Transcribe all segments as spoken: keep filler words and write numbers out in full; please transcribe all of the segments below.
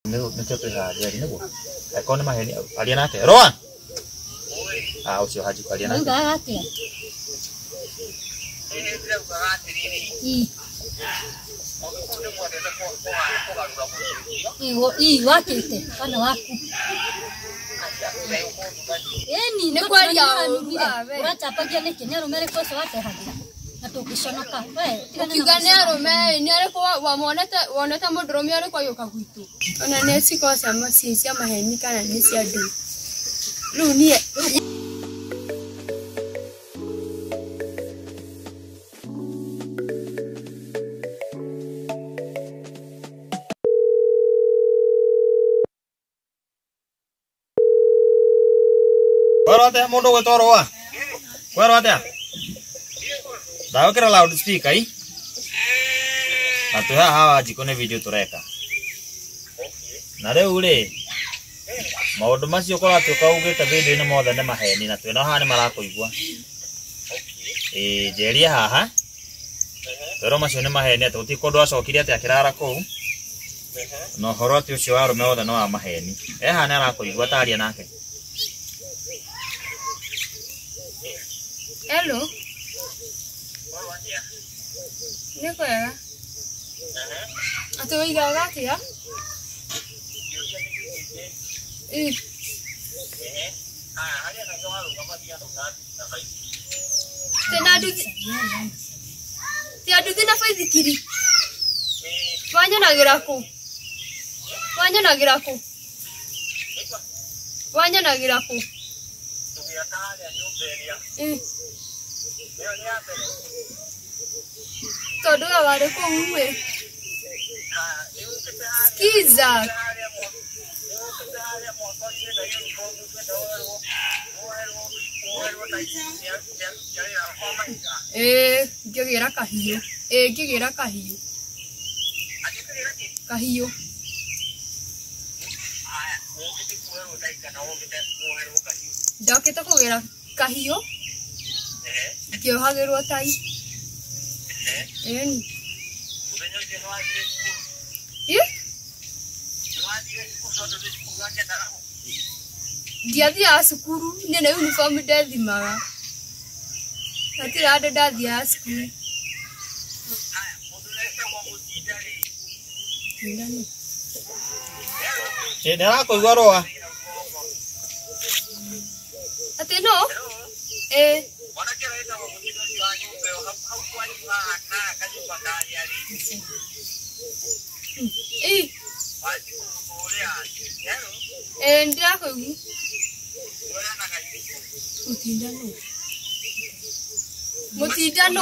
Nĩguo nĩtũtũ haria nĩguo. Akona maheni aria nake. Roa. Ah, ucio haji aria nake. Ngagatia. Iwo i wakite kana waku. Eni Ni kweli ya urachapagia niki ni rumere koso wate hagira. Na tukishonoka. We, ukigane arume ni ariko wamonete wonete mudromi ariko yoka gwitu. Ona nesi ko sama sisi amaheni kana nesi adu. Lu ni Warate mundu gwetoroa. Warate. Dawa kira loud speaker i. Na tu hawa jikone video tureka. Na riu ri maundu macio kora tuka ugite video ni mothe ni maheni na twina haha ni marakuigua. Eh jeria haha. Pero macio ni maheni ati utikundu acokire ati akirara kuu. No horoti ucio warume wothe no wa maheni. Eh haha ni arakuigua taria nake. Hello. Niko ya. Atu iga gati ya. Eh. Tena du. Tia du tena fai zikiri. Wanya na girako. Wanya na girako. Wanya na girako. Eh. Todo wale kwa uwe. Kiza. Eh, gigira kahiyo. Eh, gigira kahiyo. Kahiyo. Dakita kugira kahiyo. Kyo hagirwo tai. Eni. Eh? Dia sukuru nene uniform dethimaga. Atira ande ndathia sukuru. Ndani. Eh ndara kuigua roa. Ate no? Eh. Eh. Eh ndia ko gu. Mutindano. Mutindano.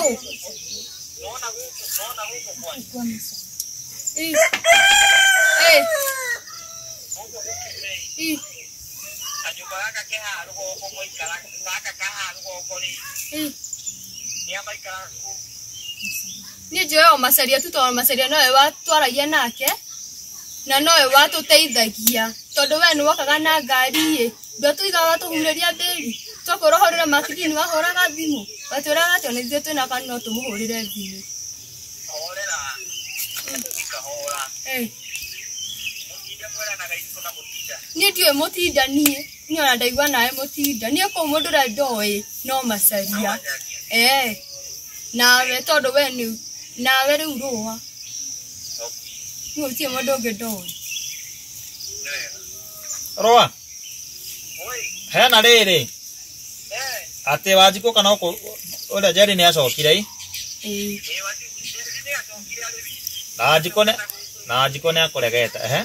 Eh. Eh. Eh. Ni joyo masaria tu to masaria no ewa twaragia nake na no ewa tuteithagia tondu we ni wakaga na ngari ye ndo tuigaga tuhureria mbiri tukorohorera makini wahoraga thimu baturaga ati ona ithuĩ twina kana no tumuhurire thimu horera ikahora eh ni ndiwe mutinda nie ni ona ndaigua nawe mutinda ni ko mundu ra ndoi no masaria eh nawe tondu we ni nawe riu roa no tie mundu ngedoi Roa. Oi. Hena riri. Eh. Ate wajiko kana uko ora jeri ni acokire i. Eh. Na jikone na jikone akuregeta eh.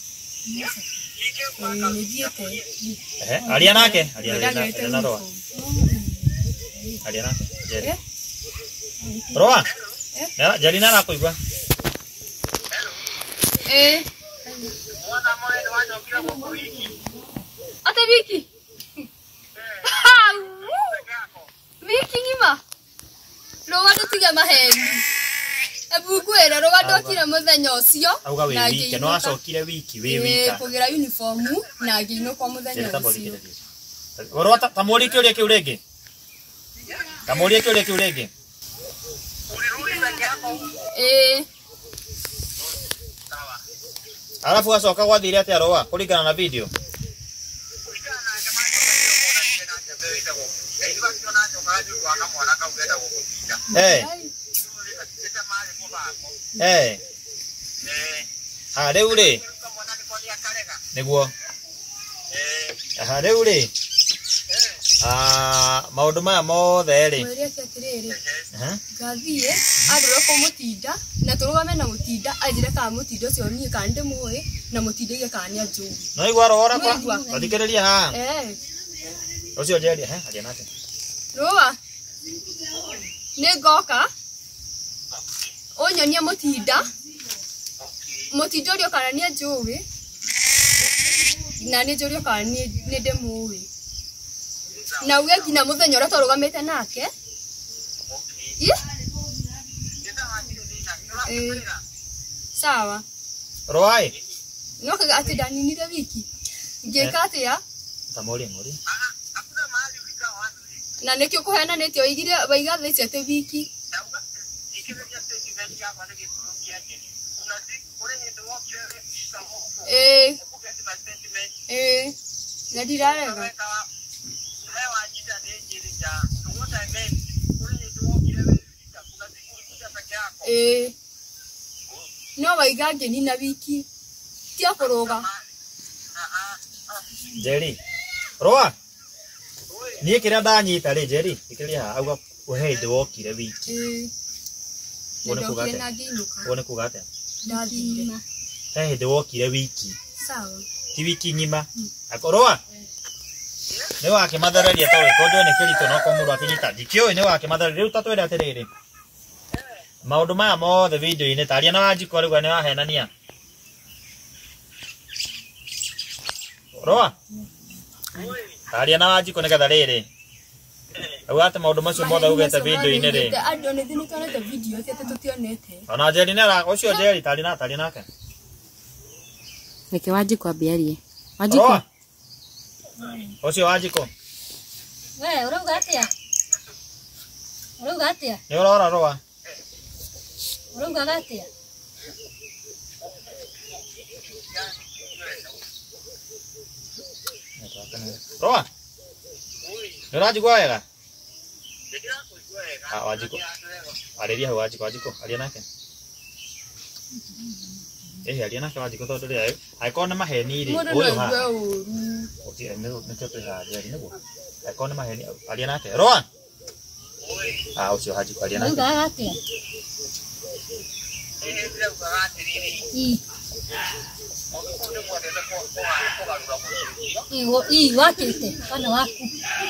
Eh, aria nake, aria na roa. Aria nake. Jeri. Roa. Ya, jeri na rakuigua. Eh. Ate Viki. Viki ngima. Rowa tutiga maheni. Ebu kwera rowa ndokire muthenya ucio na wiki no acokire wiki wi wika. Eh, kugira uniform na ngino kwa muthenya ucio. Rowa tamuri kiuria kiu ringi. Tamuri kiuria kiu ringi. Eh. Alafu asoka gwathire atia roa kuringana na video. Eh. Eh. Ha rĩu rĩ. Nĩguo. Ha rĩu rĩ. Ah, maũndũ maya mothe rĩ. Ngathiĩ andũra kwa mũtinda na tũrũgame na mũtinda anjĩre kana mũtinda ũcio niĩ kana ndĩmũĩ na mũtinda ige kana nĩ anjũĩ. No igwa rohora kwa. Wathikĩrĩria haha. Eh. Ũcio Njeri he aria nake. Roa. Nĩ ngoka. Ũnyonie mũtinda. Mũtinda ũrĩa kana nĩ anjũĩ. Na nĩ njũrio kana nĩ ndĩmũĩ. Na uge nginya mũthenya ũrĩa tũrũgamĩte nake. Eh. Sawa. Roai. No kaga ati ndaninire wiki. Ngeka atia? Tamori ngori. Na nekio kuhena netio igire baiga theci ate wiki. Eh. Eh. Ngadirarega. Eh. No baiga ngeni na wiki. Tia kuroga. Njeri. Roa. Niĩ kĩrĩa ndanyita rĩ Njeri, ikĩria haha auga ũhe ndĩ wokire wiki. Eh. Wone kuga atĩa? Wone kuga atĩa? Ndathire. He ndĩ wokire wiki. Sawa. Ti wiki ng'ima. Akoroa. Nĩ wake mathararia tawĩ kondo nĩ kĩritũ no ko mũndũ akinyita. Ndikĩũĩ nĩ wake mathararia rĩu tatwĩre atĩrĩrĩ. Maũndũ maya mothe video-inĩ taria na Wanjikũ rĩu nĩ wahenania. Roa. Taria na Wanjikũ nĩgetha rĩrĩ. Rĩu atĩ maũndũ macio mothe ugĩte video-inĩ rĩ. Andũ nĩ thini tuonete video cia tũtionete. Ona Njeri nĩ ara ũcio Njeri taria na taria nake. Reke Wanjikũ ambiarie. Wanjikũ. Ũcio Wanjikũ. We, urauga atia? Urauga atia? Nĩ ũrora Roa. Urauga atia? Roa. Nĩ ũranjigua wega? Ah, Wanjikũ. Arĩria hau Wanjikũ, Wanjikũ, aria nake. Eh, aria nake Wanjikũ tondũ rĩu angĩkorwo nĩ maheni rĩ. Mũndũ no aigue ũru. Okay, nĩ tũtũharia nĩguo. Angĩkorwo nĩ maheni aria nake. Roa. Ah, ũcio Wanjikũ aria nake. Urauga atia? Ii. Ii, wakĩte, kana waku.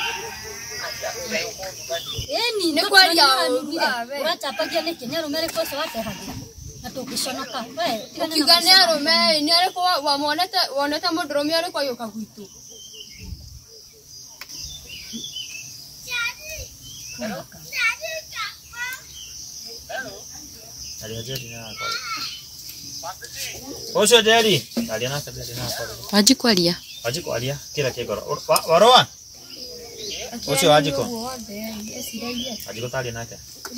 Eni, Nĩ kwaria ũrachapagia nĩkĩ nĩ arũme arĩkũ ũcio watehagia na tũngĩconoka. Ukiuga nĩ arũme nĩ arĩkũ wonete wonete mũndũrũme arĩkũ agĩũka gwitũ. Aria Njeri na akwa. Ũcio Njeri, aria nake Njeri na akwa. Wanjikũ aria. Wanjikũ aria kĩra kĩngoro. Waroa. Ũcio Wanjikũ. Wanjikũ taria nake.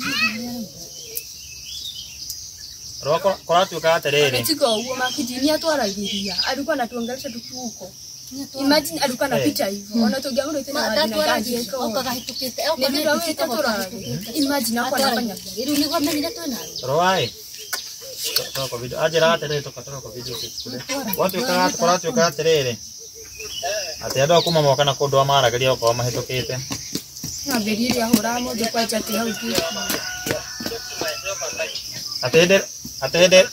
Roa kũratuĩka atĩrĩrĩ. Tiga ũguo makijinia twaragĩria. Alikuwa anatuongelesha tukiuko. Imagine alikuwa na picha hivyo. Ona tungeamuru tena wadina gaji yako. Okagahitũkĩte, okagahitũkĩte tũragĩria. Imagine akwa anafanya. Rĩu nĩguo amenire twĩna. Roa. Toka video. Ajira atĩrĩrĩ toka toka video kĩkũre. Watuĩka kũratuĩka atĩrĩrĩ. Atĩ andũ akuma moka na kũndũ amaragĩria okorwo mahĩtũkĩte. Na mberiria hũra mũndũ kwa chati hau tu. Atende atende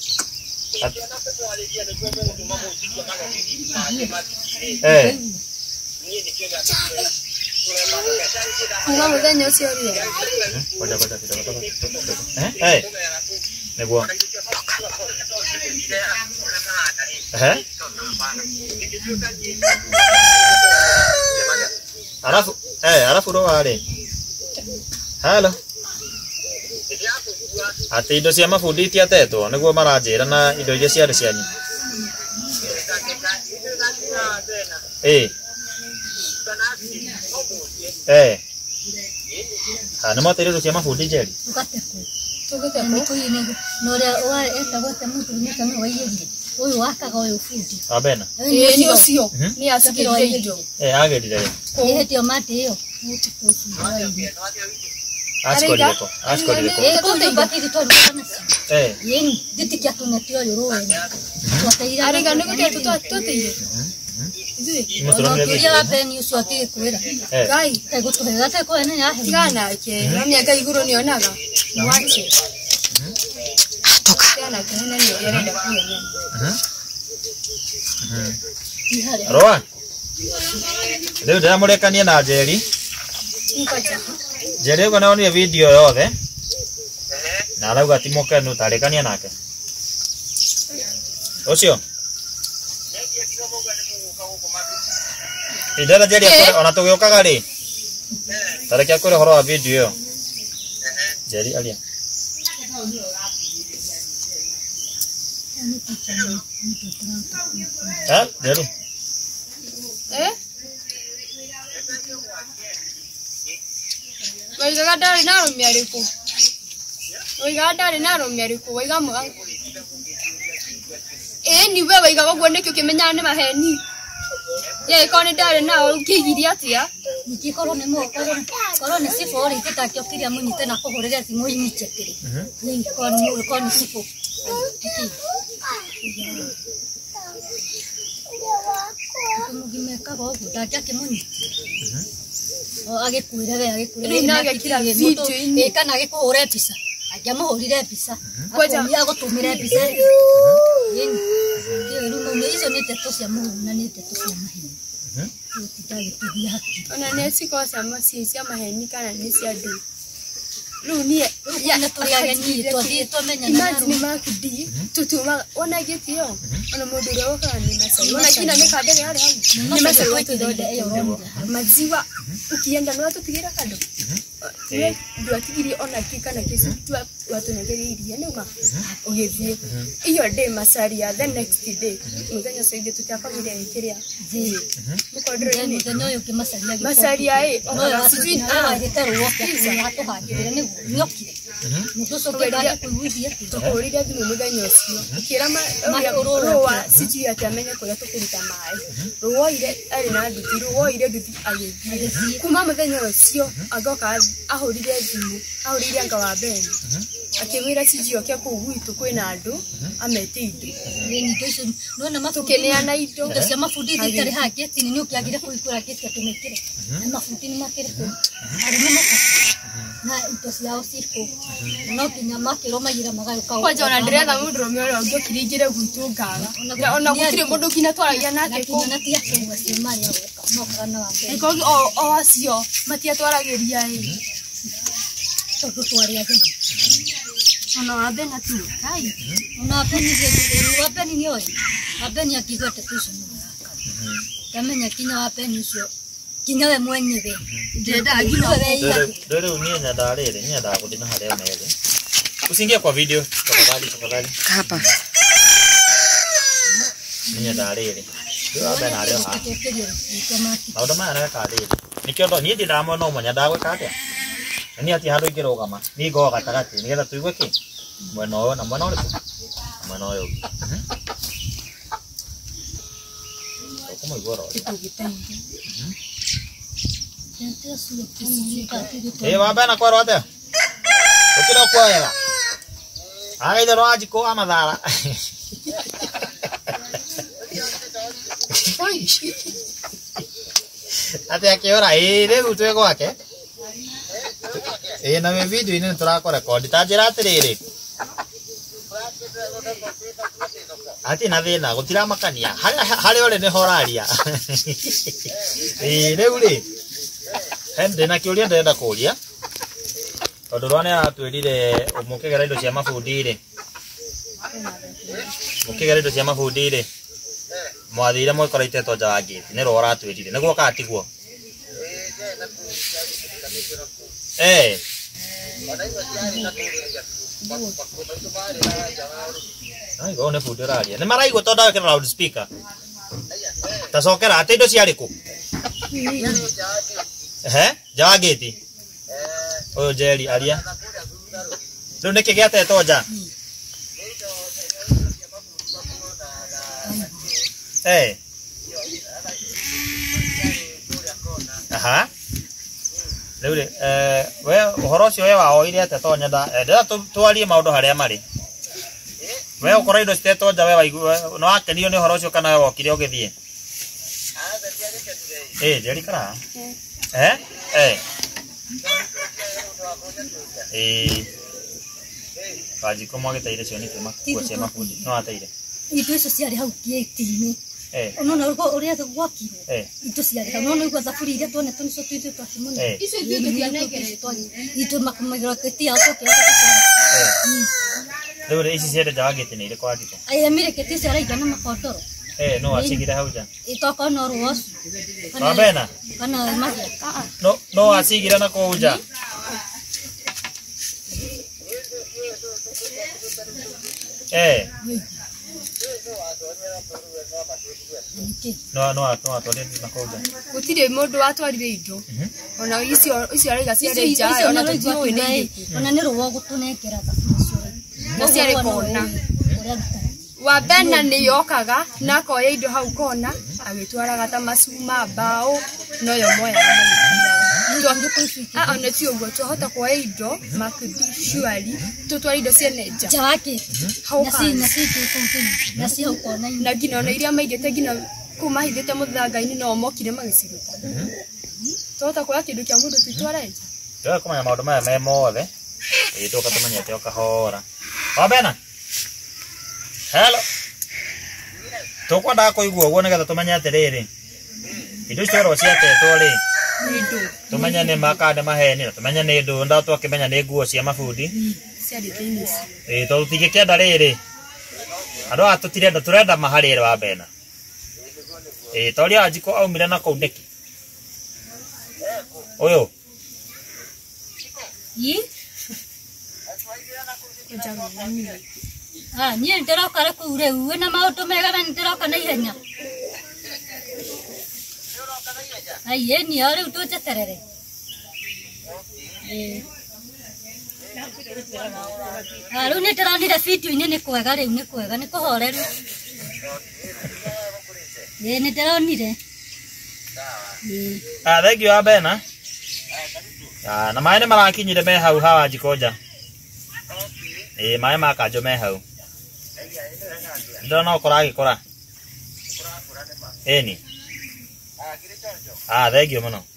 Eh. Kuma mũthenya ũcio rĩo. Ngoja ngoja kidogo. Eh? Eh. Nĩguo. Eh? Alafu eh alafu Roa rĩ. Hello. Ati indo cia mabundi itiatetwo nĩguo maranjĩra na indo iria ciarĩ cianyu. Eh. Eh. Ah, nĩ mateire indo cia mabundi Njeri. Ugatekwo. Tũgĩtekwo. Nĩ kũyine no rĩa wa eta gũte mũndũ nĩ kana waiyĩrire. Uyu wakaga uyu fundi. Abena. Eh ni ucio. Ni asikirire indo. Eh agerire. Yehetio mate iyo. Muti kusi. Askorire ko. Askorire ko. Eh kundi bakiri tondana. Eh. Yeni ditikia tunetio yorowe. Twateira. Arega niko tetu twateire. Muturia wa beni ucio atire kwira. Gai. Ego tuhega te ko ene yahe. Tigana ke. Mami aka iguru ni onaga. Mwache. Kana kana ni yerenda kuyo. Mhm. Roa. Leo ndio murekania na Jerry. Nkacha. Jerry uko naona video yothe. Na arauga ti mukenu tarekania nake. Ucio. Idara Jerry ona tugiokaga ri. Tarekia kure horo wa video yo. Jerry alia. Ha? Jerry. Eh? Waiga ndari na rumi ariku. Waiga ndari na rumi ariku. Waiga mu. Eh ni wewe waiga gwo nikyo kimenya ni maheni. Ye koni ndari na ukigiria atia. Nikikorwo ni mo korwo korwo ni sifo ri kitakio kiria munyite na kuhurira simu inyichekire. Ni koni mu koni sifo. Mugimeka go ndaja kimuni. O agikuire we agikuire. Ni agekira video ini. E kana agikuhura pisa. Ajamuhurire pisa. Kwaja agotumire pisa. Yeni. Yo rumo ni izo ni teto cia muhuru na ni teto cia maheni. Ona nesi kwa sama si cia maheni kana ni cia ndu. Lu ni ya na turi ageni twathie twamenya na imagine makidi tutuma ona gitio ona mundu ro kana ni masai ona kina ni kabere yale ni masai watu dode maziwa ukienda no tukigira kando we ndu atigiri ona kika na kesi tu watu nageriria ni uma ogethie iyo day masaria the next day muthenya soide tutakagire kiria zi mukodre ni muthenya uyu kimasaria masaria eh ona sijui na gitaruo kia hato hagire ni nyokire mutoso kenda kuiguithia tukurira thimu muthenya ucio kira maruwa sijui atamenye kuria tukuruta mai ruwoire ari na nduthi ruwoire nduthi agithie kuma muthenya ucio agoka ahurire thimu ahurire anga wa beni akimwira sijui kia kugwitu kwina andu amete indo ni ndicio nona matukeneana indo indo cia mafundi thikari hake ni ukiagire kuikura kiti atumekire na mafundi ni makire ku ari ni maka na indo ciao cirku no kinya makiro magira magaruka kwa jona ndretha mundu romero ngio kiringire gwitu ngaga ona gutire mundu kina twaragia nake ko na tia kwa simari ya no kana wa ko o o acio matia twaragiria i to twaria je ona wabe na tu kai ona peni je wabe ni oi wabe ni akigota tuso kamenya kinya wabe ni cio kinya we mwenyewe ndenda agino we Dore unia darere nya da kudina hale mele. Usiingie kwa video tafadhali tafadhali. Hapa. Nya darere. Ndio hapa na leo ha. Auda maana ka darere. Nikiondo ni ndira mo no monya dagwe kate. Ni ati hado ikiroga ma. Ni go gatagati ni getha tuigwe ki. Mwena uyo na mwena uriku. Mwena uyo. Como igoro. Eh wambe na kwaro ate. Ukiro kwera. Ai de roaji ko amadara. Ate akiora eh rĩu twe gwake. Eh na me video ine turakora record ta njira atiriri. Ati na thina gutira makania. Hari ore ni horaria. Eh rĩu ri. Hende na kiuria ndenda kuria. Tondu rwane atwirire umukigera indo cia mafundi ri. Mukigera indo cia mafundi ri. Mwathire mwikora iteto nja wa gate ni ro ratwirire niguo katiguo. Eh. Ai go ne fundi raria. Ni maraigo tondu awekera loud speaker. Tacokera ati indo cia riku. Eh? Jawa gate. Oyo Jerry aria. Riu niki giateto nja. Eh. Aha. Riu ri eh we uhoro ucio we wao ire ate to nyenda ndira twarie maundu haria mari. We ukora indo citeto nja we waigua no akenio ni uhoro ucio kana we wokire ugithie. Eh, jeri kara. Eh? Eh. Eh. Kaji komo agitaire cio ni kema kuocia mafundi. No ataire. Indo icio ciarĩ hau gĩti-inĩ. Eh. Ona no ũrĩa gwakire. Eh. Indo ciarĩ hau no no igwa thaburi iria tuonete nĩcio twĩtwo twakimũna. Eh. Icio ithuĩ tũtianengeretwo. Itũ makamagĩra gĩti yao tũkĩoka. Eh. Riu ri ici ciende nja wa gĩti nĩ irĩkũ wandĩko? Aya mire gĩti icio araigana makondoro. Eh, no acigire hau nja. Itoko no ruosu. Wabena? Kana magia. No no acigire na kũu nja. Eh. No no no atwarire na kũu nja. Gũtirĩ mũndũ watwarire indo. Ona icio icio araiga ciarĩ nja ona tũtiũĩ nĩ irĩkũ. Ona nĩ ruo gũtũnengera thaburi icio. No ciarĩ kona. Wa bena nĩ yokaga na akoya indo hau kona agĩtwaraga ta macuma mbao no yo moya. Ah, ona ti ũguo twahota kuoya indo makĩbishuari tũtwara indo ciene nja. Nja wake. Nasi nasi tũkũngĩ. Nasi hau kona. Na ngina ona iria maigĩte ngina kũu mahithĩte mũthanga-inĩ no mokire magĩciruta. Twahota kuoya kĩndũ kĩa mũndũ twitware nja. Ndio kũmenya maũndũ maya me mothe. Eh, tũka tũmenyete o kahora. Wabena? Hello. Tukwenda kuigua uguo nigetha tumenye atiriri. Indo icio ciatetwo ri. Tumenya ni makande maheni na tumenya ni ndu nda twakimenya ni nguo cia mabundi. Ciarĩ thĩinĩ. Eh, to tutigikenda riri. Andu a tutirenda turenda maharire wa bena. Eh, to ria ajiko aumire na kuu ndeki. Oyo. Yi? Ah, niĩ ndĩroka rĩu rĩu wĩna maũndũ mega na ndĩroka na ihenya. Ai, ĩni o rĩu tũnjeterere. Eh. Ah, rĩu nĩ ndĩronire video-inĩ nĩ kwega rĩu nĩ kwega nĩ kũhoreru. Eh, nĩ ndĩronire. Ah, thank you wa bena. Ah, na maĩ nĩ marakinyire me hau hawa njiko nja. Eh, maĩ ma kanjo me hau. Ndio no kora gikora. Eni. Ah, thank you muno.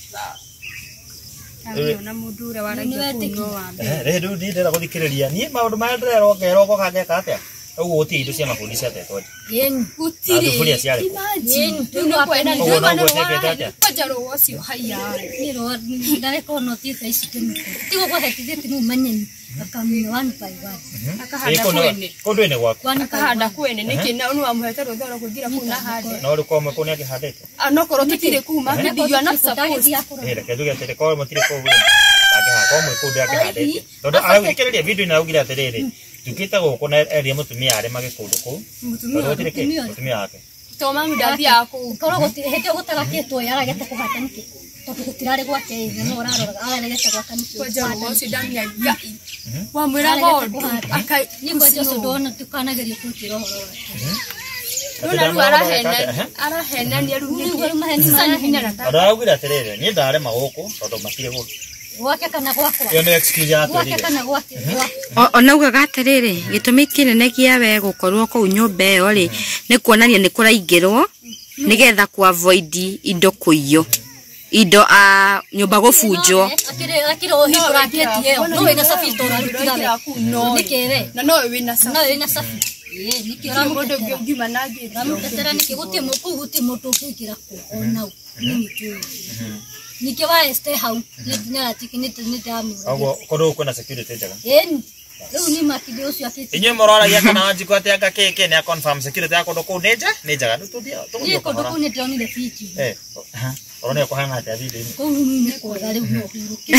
Na mũndũ ũrĩa waragia kũnyua wa mbere. Eh, rĩu ndĩrenda gũthikĩrĩria. Niĩ maũndũ maya ndĩrerongera ũko kangeka atĩa? Ũguo ũti indo cia mabundi ciatetwo. Ĩni. Gũtirĩ. Thuburia ciarĩ. Ĩni. Tũno kwenda nĩ Ũguo noguo ciekete atĩa? Kwanjarwo ũcio haiya. Nĩ ro ndareko no tita ici kĩmĩko. Tigo gũhetithĩtie no manyeni. Akamina one by one. Akahanda kwene. Kũndũ ĩnĩ gwaku. Akahanda kwene nĩkĩ na nĩ wamũhete rũtha rwa kũingĩra kũu na hande. No rũko mwe kũu nĩ akĩhandĩte. Anokorwo tũtirĩ kuma you are not supposed. Eh, reke tuge atĩrĩ korwo mũtirĩ kũu rĩ. Akĩhanda komwe kũu ndĩ akĩhandĩte. Tondũ araugĩkĩrĩria video-inĩ augire atĩrĩrĩ. Tukite gũkũ na eria mũtumia arĩ magĩkũndũ kũu. Mũtumia mũtumia wake. To mamu ndathia kũu. Korwo gũtirĩ hĩndĩ gũtarakĩtwo yaragete kũhanda nĩkĩ. Tondũ gũtirarĩ gwake ĩĩ no ũraroraga araregete gwaka nĩkĩ. Kwanjarwo ũcio ndamia ya. Wamwĩra gondũ. Akai nĩguo Joshua ndona tukanageria kũrutĩra ũhoro wake. Nona rĩu arahena arahenania rĩu nĩkĩ. Sasa nĩ hinya rata. Araugire atĩrĩrĩ niĩ ndarema gũkũ tondũ matirĩ gũkũ. Gwake kana gwakwa. Iyo nĩ excuse ya Gwake atĩrĩrĩ. kana gwake. Onaugaga atĩrĩrĩ gĩtũmi kĩnene kĩa we gũkorwo kũu nyũmba ĩyo rĩ nĩ kuonania nĩ kũraingĩrwo nĩgetha ku avoid indo kũiywo. Indo a nyũmba gũbunjwo. Akire akire ohingũra gate ĩyo. No wĩna safi tora rutira. Nĩkĩre. Na no wĩna safi. No wĩna safi. Ĩĩ nĩkĩo mũndũ ramũtetera. ngiuma na ngĩ. Ramũtetera nĩkĩ gũtĩ mũkũ gũtĩ mũndũ ũkĩkĩra kũ. Ona nĩkĩo. Nĩkĩo wa stay hau. Nĩ nginya atiki nĩ nĩ ndamĩra. Oguo kũndũ kwĩna security njega. Ĩĩ. Rĩu nĩ makinde ũcio akĩte. Inyuĩ mũroragia kana Wanjikũ atĩ anga kĩkĩ nĩ a confirm security ya kũndũ kũu nĩ nja nĩ njega. Tũthiĩ Niĩ kũndũ kũu nĩ ndĩronire video. Eh. Orone kũhana atĩa video-inĩ. Kũu nĩ kwega rĩu no hurũke.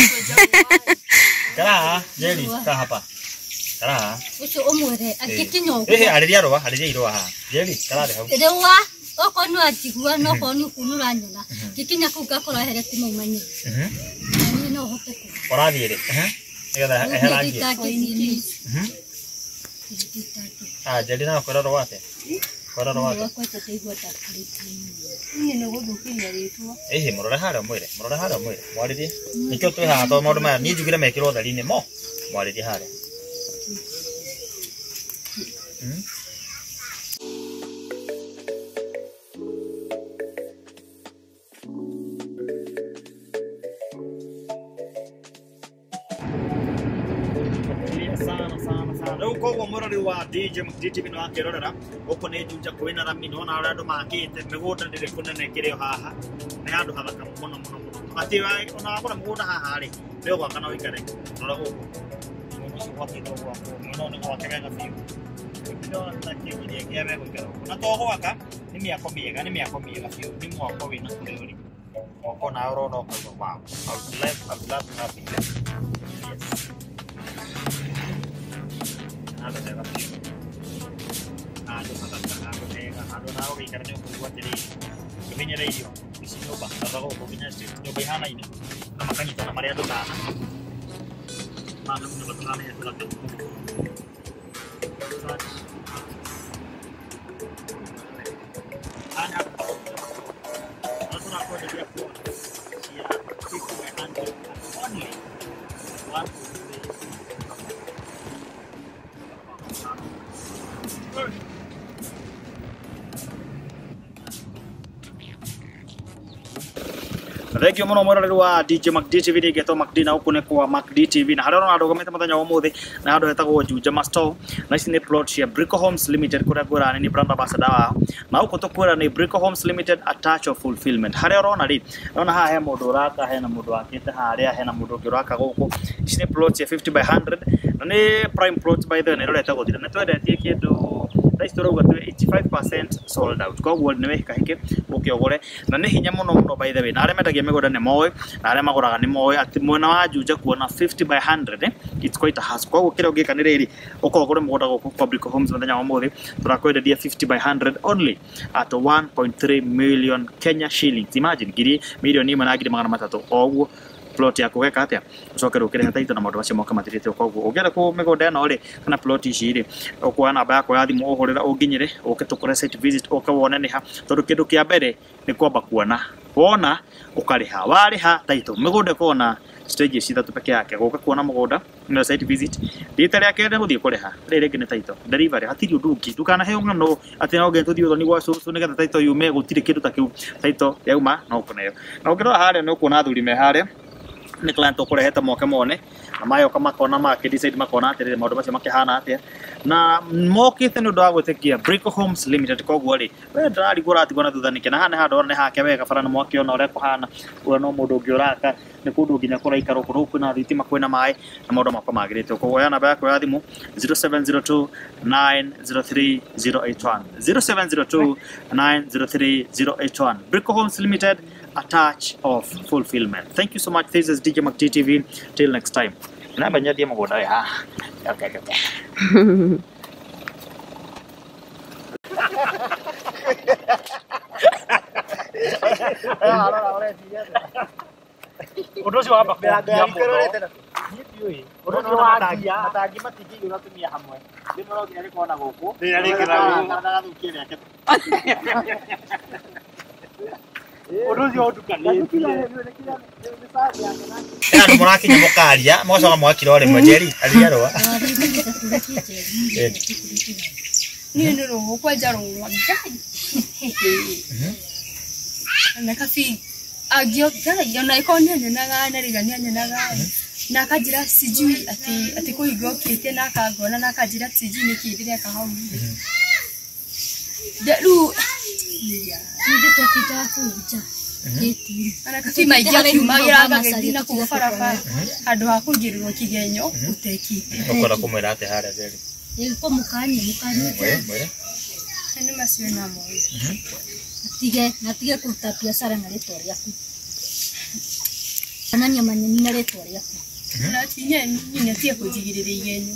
Kara, Jerry, ka hapa. Kara. Ũcio ũmwere agĩkinya ũguo. Eh, arĩria rũa, arĩria irũa haha. Jerry, kara rĩ hau. Rĩua oko no atigua no ko ni kunura nyona. Gikinya kũ gakora hereti mau manye. Mhm. Ni no hote kũ. Ũrathiĩ rĩ? Eh. Nigetha eherangie. Mhm. Ah, Jerry na kũrora rũa atĩa? Kwara ro wake. Wakwa tateigwa takuriti. Ni no guthukiria ritwa. Eh murore hara mwire, murore hara mwire. Mwaririe. Nikyo twi haha to maundu maya ni njugire mekirwo thari-ini mo. Mwaririe hara. Hmm? Koguo murori wa D J D T V no akirorera uko ni Juja kwina rami no na andu makite migunda ndire kunene kirio haha ni andu hathaka muno muno muno ati ona akora mugunda haha ri ni gwaka na wikare rora guku muno kwa kito kwa muno ni kwa kega biu ndio ntakiye ngebe gwikara na to gwaka ni miako miega ni miako miega biu ni mwako wina kurori oko na ro no kwa wow I would love I would love to have it. Yes. Ada dalam video. Ada kata-kata aku tega, ada tahu ikannya buat jadi begini radio. Di sini coba, kalau kau punya coba hana ini, makanya kita nama dia tu kan. Mana pun betul nama itu lagi. Anak, lalu aku ada dia buat. Siap, fifty by hundred only. One. Thank you muno murori wa D J Mac D T V ni geto Mac D na ukune kwa Mac D T V na harona ndo komete matanya omuthi na ando hetagwo Juja Master na ici ni plot cia Brico Homes Limited kuria gura ni brand ambassador wao na uko tukwira ni Brico Homes Limited a touch of fulfillment haria rona ri rona ha he mundu uraka he na mundu akite haria he na mundu ngiraka guku ici ni plot cia fifty by hundred na ni prime plot by the way ni roreta guthira na twendetie kindu Raistoro gwa eighty-five percent sold out. Kwa hiyo niwe kahike ukiogore na ni hinya muno muno by the way. Na arema ndagia migunda ni moe na arema goraga ni moe ati mwena wa Juja kuona fifty by hundred eh it's quite a hassle. Kwa hiyo kile ugika ni riri ukogore mugunda guku kwa Brico Homes muthenya wa muthi turakwenderia fifty by hundred only at one point three million Kenya shillings. Imagine giri milioni imwe na ngiri magana matatu oguo plot ya kuweka atia ucoke rukire hataito na maundu macio moka matirite koguo ugera ku migunda eno ri kana plot ici ri ukwa namba yako ya thimu uhurira unginyire uke tukore site visit ukawone ni ha tondu kindu kia mbere ni kwamba kuona wona ukariha wariha taito migunda kuona stage cithatu peke yake guka kuona mugunda na site visit rita ria kende guthie kuriha riri ngine taito delivery hatiri undu ungi dukana he ngano ati no ge tuthio ni gwa cucu ni getha taito yume gutire kindu ta kiu taito yauma no kuneyo na ukirora haria ni ukuona athuri me haria ni client ukureheta moke mone na mayo kama kona make decide makona atirire maundu macio makihana atia na mokite ni undu wa gwitikia Brico Homes Limited koguo ri we ndarari gura ati gona thutha niki na hane handu ne hake wega bara na moke ona ure kuhana ura no mundu ungi uraka ni kundu nginya kuraikara kuru kuna thitima kwina mai na maundu makwa magirite koguo ya namba yako ya thimu zero seven zero two nine zero three zero eight one zero seven zero two nine zero three zero eight one Brico Homes Limited, a touch of fulfillment. Thank you so much. This is D J Mac D T V. Till next time. Na banya dia magoda ya. Okay, okay. Udah sih apa? Dia mau. Udah lagi ya. Matagi matigi unatumia hamwe. Dia mau gari kona goku. Dia ni kira karena tu kira ket. Uruzi odukani. Ano muraki nyamukaria, moso mwakiro ore majeri, aliaroa. Ni ndio kwa jaro wangai. Na kafi agio kana yona ikone na na rigania na na na kajira sijui ati ati kuigwa kite na kagona na kajira sijui ni kidire ka hau. Daru Ndio kwa kitako uja. Ana kasi maijia kiumagira agagethina ku barabara handu ha kugirirwo kigenyo utekite ukora kumwira ate haria theri ilikuwa mukanye mukanye mwere ni masiwe na moyo atige natige kuruta biashara na ritwa riaku ananya manyeni na ritwa riaku na tinye nyine tie kujigirira igenyo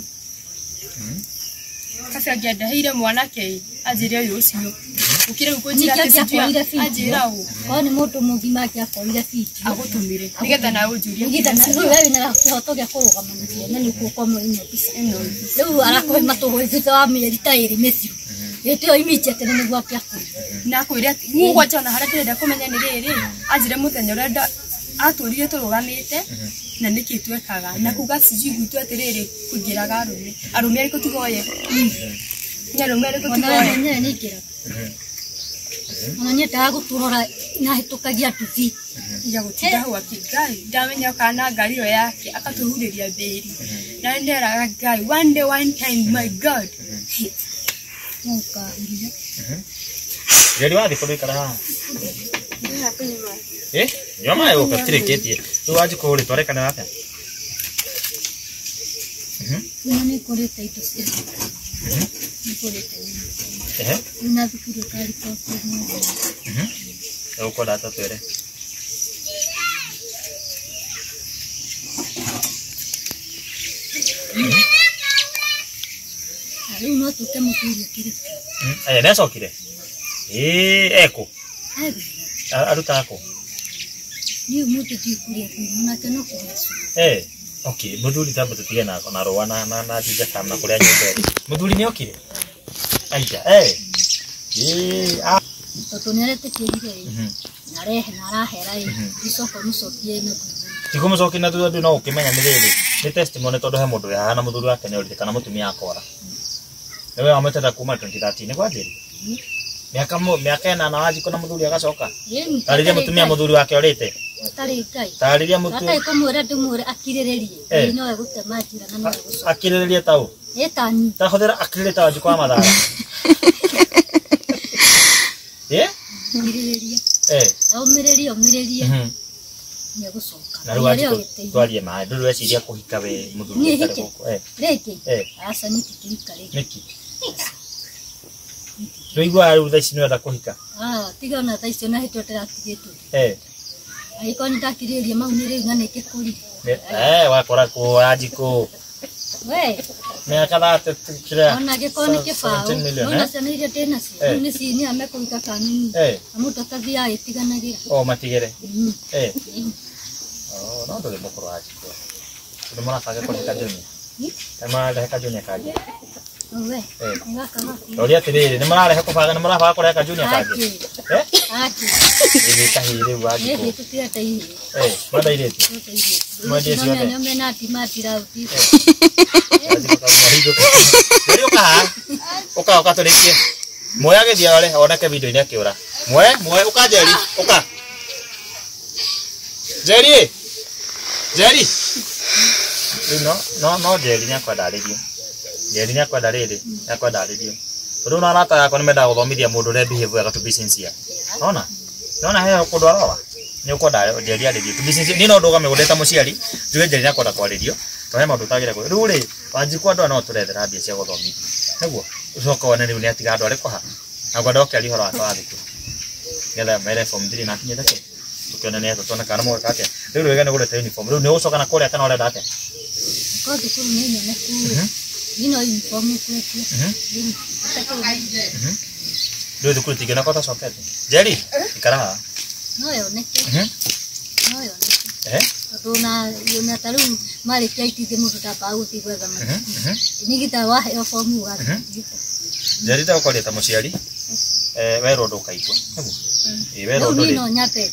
kasi agenda hire mwanake ajire uyu ucio ukire ukujira kisijua ajira u kwa ni moto mugima kia koire fiti agutumire nigetha na ujurie nigetha na wewe na kihoto gia kurugama na ni ku kwa mwini pisa ino leo arako matugo thutha wa mieri ta iri mesiu Ete imite tene ni gwapya ku. Na kwire ati mugwa jona hara ndenda kumenya ni riri ajire muthenya urenda aturire turugamite na niki twekaga na kuga siji gwitu atiriri kugira garume arume ariko tugoye nyarume ariko tugoye nyene nikira Onanye tago turora na hitukagia tuti ya gutira huwa kigai ndamenya kana ngari yo yake akatuhuriria beri na ndera gai one day one time my god muka Jadi wathi kuri kara Eh yoma yo katire ketie tu waji ko ri tore kana ata Mhm nani kore taito se Mhm ni kore taito Eh una fikiri kali kwa Mhm yo ko data tere ari uno tutemo kuri kiri Mhm aya neso kire Eh eko aruta ako ni mutu tikuri kuna tano kwa Eh okay mudhuri tabu tutige na na rowana na na jija kana kuria nyumba mudhuri ni okire aija eh eh ah toto nerete kiri mhm narehe narahera isoko musokie na tiko musokie na tu no ukimenya ni riri ni testimony todo he mundu ya na mudhuri wake ni urite kana mutumia akora ewe ametata kuma twenty thirteen kwa jeri miaka mo miaka na na waji kuna mudhuri akacoka tariria mutumia mudhuri wake orite tari kai tariria mutu tari komura ndumure akirirerie no egutema njira na no egucoka akirirerie tau etani ta hodera akirire tau jikwa madara eh akirirerie eh omirerie omirerie mhm ni egucoka na ruaji twarie mai ndu rweciria kuhika we mudhuri tari guko eh reke eh asa niki kirikare niki Tuigwa ru thaici no kuhika ah tigana thaici na hitwa taratigitwe eh aiko nitakiriria mau ni riu na nikikuri eh wakora ko ajiko we me kada kira ona gikoni kibao ona sanire tena si ni si ni amekuika kanini eh amuta kathia itiganagira o matigere eh oh no ndole mukoro ajiko ndu marafaga kuhika joni kama ndeka joni kaje we eh ngaka Oria tiriri ni mararehe kufaga ni marafaga kureka junior kaje eh ati Ini kahire waji ko. eh tutira tai Eh, mada ireti. Mada isi yote. no me nati matira uti Waji ko kama hijo ko. Ndio ka. Oka oka toreke. Moya ge dia wale onake video ni akiura. Moe, moe oka jeri. Oka. Jeri. Jeri. No, no, no jeri nya kwa daririo. Jeri nya kwa dariri, nya kwa daririo. Ru na rata yako ni meda guthomithia mundu re behave ya to business ya. Ona? Nona he ko dwara ni uko dare jeri ari tu business ni no ndoga me gudeta muciari tuge jeri nya kwa kwaririo. To he maundu tagira ko. Ru ri wanji kwa ndo no turethera mbia cia guthomithia. Neguo ucoka wone riu ni atiga andu ari kuha. Na kwa ndoke ari horo wa thiku. Ngetha mere form three na kinyete ke. Tukiona ni tutona kana mo kake. Riu wega ni gudeta uniform. Riu ni ucoka na kuria kana urenda ate. ko tu kuru ni nyone ku ni no uniform ku ku Mhm. Mhm. Riu thukuru tigena kota sokete. Jeri ikara. no yo neke Mhm. no yo neke Eh? tuna yona taru mari kaiti de muta pa uti gwega ma Mhm. Mhm. ni gita wa yo form wa Jeri ta ukoreta muciari. Eh, wero ndo kaigwa. Neguo. Eh, wero ndo ni ri. no nyape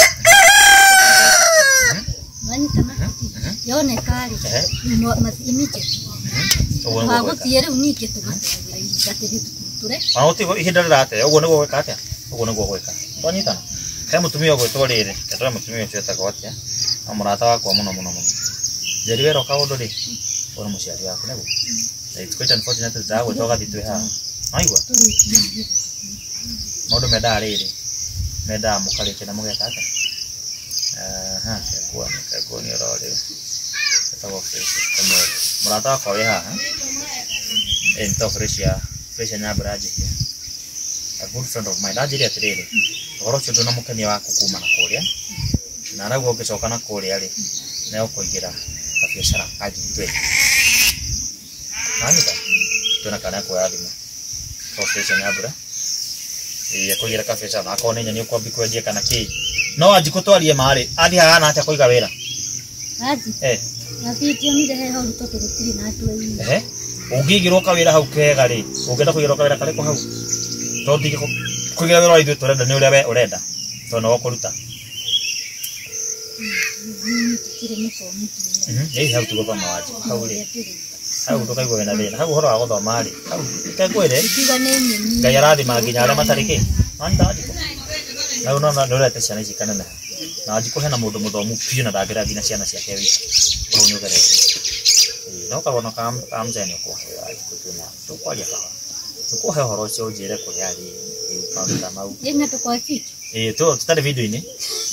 mani kama yone kali no mas imike Uguo wa niguo gweka. gutiere unike tu matagira igatiri ture Ona uti ihinda rirate, uguo niguo gweka atia? Uguo niguo gweka. Twanyitana. He mutumia gwitwo riri, ketwa mutumia ucio etagwo atia? Na murata wakwa muno muno muno. Jeri wero kaundu ri. Ora muciari waku neguo. It's quite unfortunate that we toga thitwe ha. Aigwa. Maundu menda riri. Menda mukarike na mugeka atia? Aha, kwa kwa ni rori. Etagwo fresh. Kama murata wakwa wi haha. Eh, nto fresh ya fresh nya braji. A good friend of mine. Ajiri atiriri. Oro cio ndona mukenia waku kuma na kuria. Na araguo ngicoka na kuria ri. Na ukuigira ka biashara ajiri twe. Nani ba? Tuna kana kwa yathimo. Ko fresh nya bra. Eh, kuigira ka biashara na akone nyani ukwambi kwendia kana ki. No ajikutwarie mari. Athi haha na atia kuiga wira. aji Eh. na titio ni de he ho to to tiri na tu Eh. ungigirwo kawira hau kega ri ungenda kugira kawira kale ko hau to ndi kugira wira ithu turenda ni uria we urenda to no kuruta mhm ei hau tu kwa mawaji hau ri hau to kaigwa na thina hau horo wa guthoma ri hau itekwire ngai arathima nginya aria matariki anda ndiko na una na ndorete ciana ici kana na na ndiko hena mundu muthomu piu na ndagira thina ciana ciake wiki hau ni ugerete no kabona kam kam zene ko kutuna to kwa ya kawa to ko ha horo cio jire ko yari pa kama u Yena to kwa fiki. eh to tutale video ini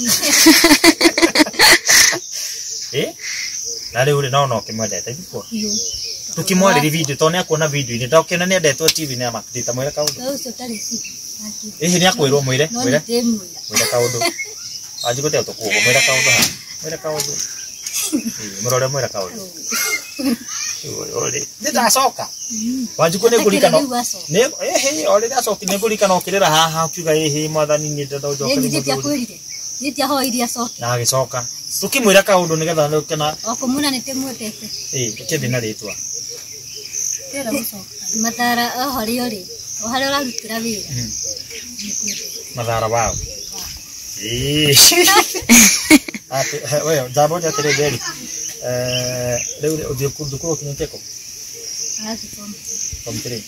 eh nale ule no no kimwendete biko Yo. tukimwari video to ne akuona video ini ndokena ne ndetwo T V ne amakita mwira kaundu Yo so tari fiki. eh ni akwirwo mwire No mwire ni temura. mwira kaundu aji gote to ko mwira kaundu ha mwira kaundu eh murore mwira kaundu ore nda soka wanjuko ne gurikano ne ehe ore nda soki ne gurikano kirira haha ukiuga ehe mwathani ni nda ndojo Ni nditia kwirire. Nditia ho iria soka. na agicoka tukimwira kaundu nigetha ndukena Okomuna ni temwetete. eh tukindi na ritwa Tera musoka. Matara ahori ori. Ohari orarutira wira. madhara wao eh ati wewe jambo ya tere deri eh leo udio kudukuro kiniteko Asi kom. komtere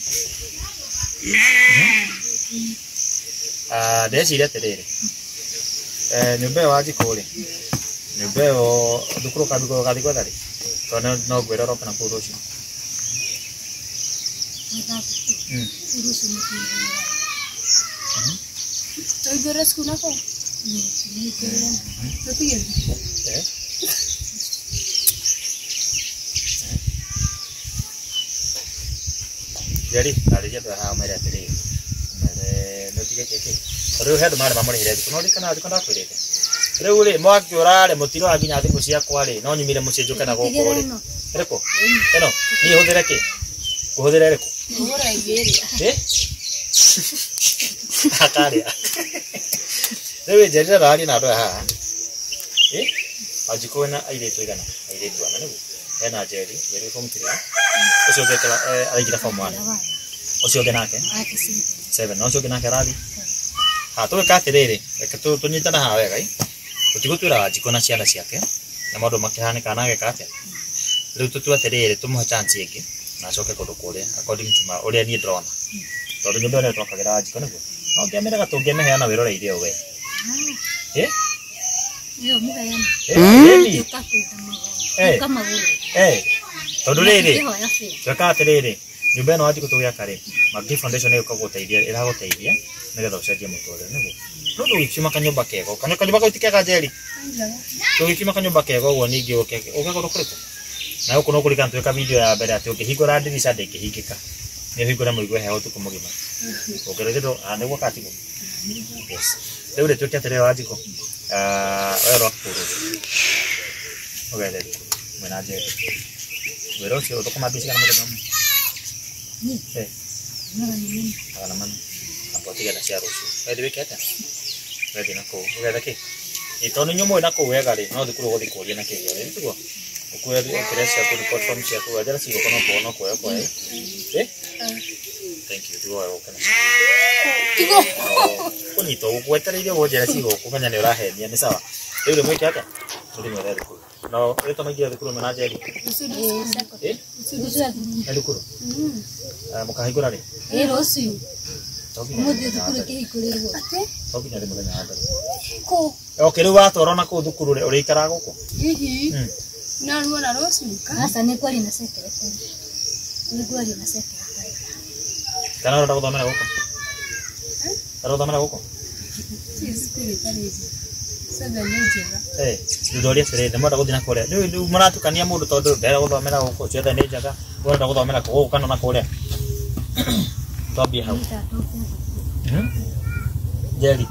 ah desi ile tere eh nyumba waji kule nyumba o dukuro kabiko kabiko dari kono no gwero ro kana kudo shi mm Urusu mkiri. Tôi đưa ra school ako. Ni ni kira. Tapi ya. eh jadi tadi dia tuh ha mere tere mere no tike keke ro head mare mamore hire kuno ri kana kana ko rete reu ri mo akiorare mutiro aginya thimu cia kwari no nyimire mucenjo kana goko ri reko eno ni hudire ki kuhudire reko Ora igeri. eh akare reu jerira rari na ro ha eh ajiko na aire tu igana aire tu ana nigu ena jeri jeri form three ucio gekera aigira form one ucio genake Ati si. seven no ucio genake rari ha tu ka tiriri reke tu tunyitana ha wega i tutigutwira ajiko na ciana ciake na maundu makihane kana ge kate riu tutua tiriri tumuha chance ingi na acoke kundu kuria according to ma uria ni drona tondu nyumba ino twakagira ajiko niguo no ngemerega tungemeheana wiroreire o we eh Yo muga yana. eh Tukakuta magoro. Eh. Kama magoro. eh tondu riri Yo ya fe. tweka atiriri nyumba ino ajiko tugiaka ri Magi Foundation ni ikaguteithia iraguteithia nigetha ucenjie muturire niguo no ndugikima kanyumba kego kana kanyumba kau tikega jeri ndugikima kanyumba kego uguo ningi ukege ugekorwo kuriku na uko no kurika tweka video ya mbere ati ukihingura ndirisha ndingihingika ni hingura muigwe heho tuku mugima ugeregedo aniguo katigo yes riu ri tweke atiriri wajiko ah wero akuru ugerere mwena jeri wero cio tukuma bisi kana muthenya umwe Ni. eh Mara ni nini? agana mana apotiga na cia rucio wendi wikete wendi nako ugetha ki itondo nyomo na ko wega ri no thukuru guthi kuria na kirio ri tugo ukue kire cia ku report form cia ku ajara cigo kono bono ko ko eh thank you tugo wega kana Tigo. kunito ugwetereire wonjera cigo kumenya ni urahenia ni sawa riu rimwe kete tuli mwere thukuru no rito maingia thukuru mena jeri Usudu sako. eh Usudu. ni thukuru mukahingura ri Ero usu. toki Muthi thukuru kihikuriro. toki ni muthenya wa mbere Ko. okay riu watwara na ku thukuru ri uri ikara guku Hihi. mm Na ruona rosuka. Sasa ni kweli na secretary. Ni kweli na secretary. kana urenda guthomera guku kana guthomera guku Sisi kuri kareji. Sasa ni njega. eh ndoria tirende mwenda guthina kuria riu riu muratukania mundu tondu ndera guthomera guku ciothe ni njaga urenda guthomera guku kana na kuria twambie hau mhm jeri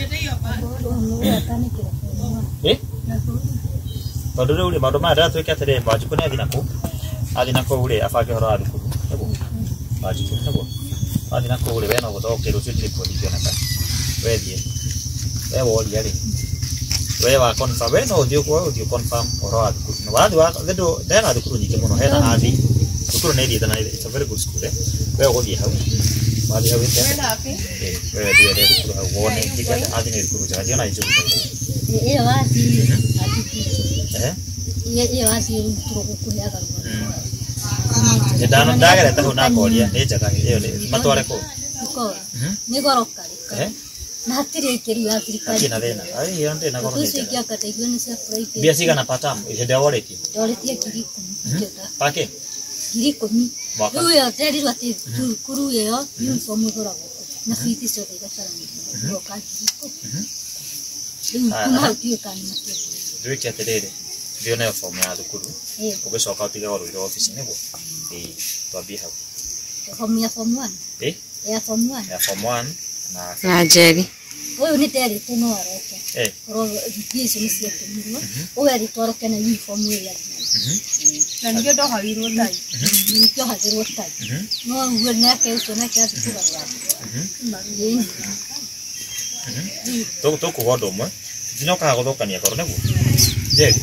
eh tondu riu ri maundu maya ndatwike atiriri Wanjiku ni athi naku athi naku ri abange horo wa thukuru niguo Wanjiku niguo athi naku ri we no guthoke rucio ndiri kuonithio na kana wethie we woria ri we wa confirm we no uthio kwa uthio confirm horo wa thukuru no wathi wa thendu ndena thukuru nyingi muno hena athi Thukuru nä thiä tana it's a very good school eh we gå thiä hau wathi hau ite we thiä re thukuru hau wone ndikate athi nä thukuru njega ndiona injugu Iyo wathi atiki. eh Iyo wathi ruturo gukuheaga rugo. ndano ndagerete hau na ngoria nä njega iyo nä matware kå Ko. Ni goroka rika. eh Na hatire ikiru ya thirikari. atina thina ai iyo ndä na goro nä Tucio njega kia kateithio ni cia private. mbia cigana patam hĩndĩ ya warĩtie Ndoretie ngiri ikũmi. Njota. pake Ngiri ikũmi. Mwaka. Rĩu ĩyo terirwo atĩ thukuru ĩyo uniform ĩgũragwo na biti ciothe igataranĩrio. Gũka ngiri ikũmi. Rĩu kuma hau ndiũĩ kana nĩ makĩendia. ndwĩke atĩrĩrĩ thiĩ onayo fomu ya thukuru Ĩĩ. ũgĩcoka ũtige warũire obici nĩguo ĩĩ twambie hau Form ya form one. ĩĩ Ya form one. ya form one na Na Njeri. Ũyũ nĩ nderĩtwo no aroke. ĩĩ Korwo thikũ icio nĩ ciatũmirwo. Ũyũ erĩtwo aroke na uniform ĩrĩa Na ndio ndohagirwo tai. nĩkĩohagĩrwo tai. No ũguo nake ũcio nake athikũraga. tũkuga ũndũ ũmwe nginya ũkaga gũthũkania ngoro nĩguo njeri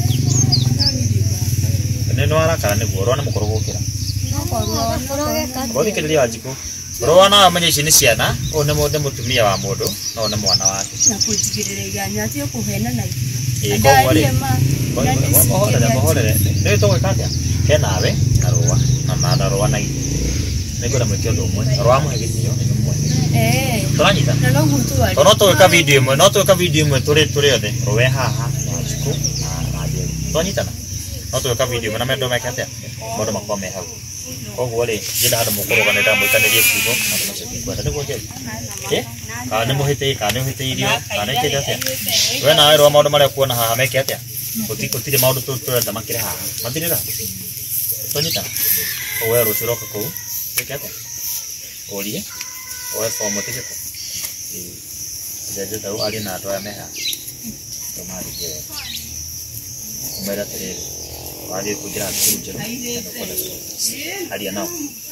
nĩ warakara nĩguo ũrona mũkũrũ gũkĩra ũthikĩrĩria Wanjikũ ũrona amenye ici nĩ ciana ũyũ nĩ mũtumia wa mũndũ na ũyũ nĩ mwana wake Na kũnjigĩrĩria nyati kũhena na ĩĩ koguo rĩ mohorere mohorere nĩ tũgwĩka atĩa henawe na rũa na na rũa na ithe nĩngwenda mwĩke ũndũ ũmwe rũa mũhe gĩtĩo nĩ ũmwe Eh. tũranyita Na no gutu wari. no tũgwĩka video ĩmwe no tũgwĩka video ĩmwe tũrĩ tũrĩ othe rũe haha Wanjikũ na Njeri twanyitana no tũgwĩka video ĩmwe na mendo meke atĩa mũndũ makorwo me hau koguo rĩ njĩra handũ mũkũrũganĩra mũikanĩrie kiugo andũ macio kwenda nĩguo Njeri ĩ kana nĩ mũhĩtĩi kana nĩ ũhĩtĩirio kana nĩ kĩndũ atĩa we nawe rũa maũndũ marĩa kuona haha meke atĩa gũtirĩ maũndũ tũrenda makĩrĩ haha mathirĩra twanyitana koguo we rũciũ roka kũu wĩke atĩa ũrie oe fomu ũtige kũ njenjete arie na andũ aya me haha tũmarĩkie wega ũmere atĩrĩrĩ wathiĩ kũingĩra thukuru njerũ na nĩũkwenda cukuru aria nao